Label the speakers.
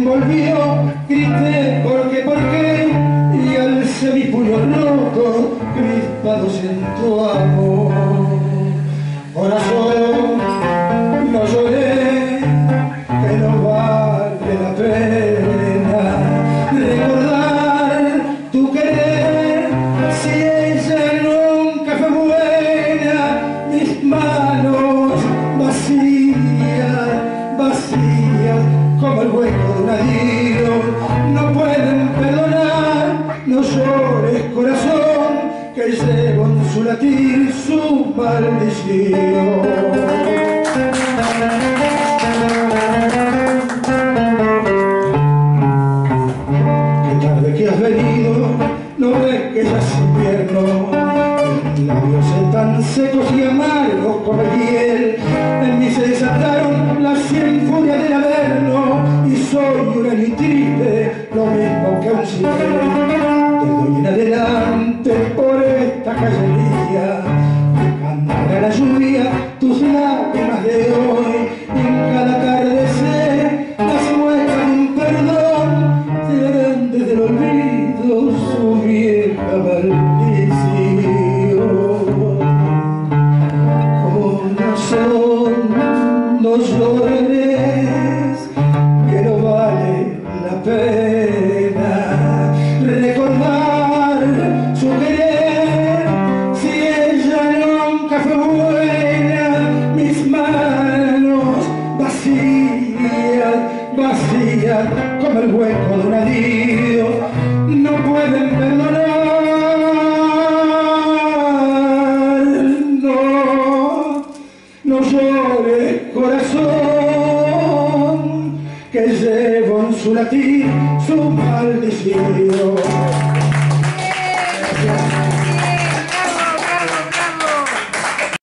Speaker 1: envolvió, grité ¿por qué? Y alcé mis puños locos, crispados en tu amor. Corazón, no lloré, que no vale la pena recordar tu querer, si ella nunca fue buena. Mis manos vacías, vacías, como el hueco de un adiós, no pueden perdonar. No llores, corazón, que llevo en su latir su maldición. Qué tarde que has venido, no ves que ya es invierno. Mis labios están secos y amargos como el hiel. En mí se desataron las 100 furias del averno, y soy un año triste, lo mismo que un ciprés. Te doy en adelante por esta calle cantará la lluvia tus lágrimas de hoy, y en cada atardecer las muestras de un perdón serán desde el olvido su vieja maldición. Corazón, no llores, que no vale la pena recordar su querer, si ella nunca fue buena. Mis manos vacías, vacías, como el hueco de un adiós, no pueden perdonar. No llores, corazón, que llevo en su latir su maldición.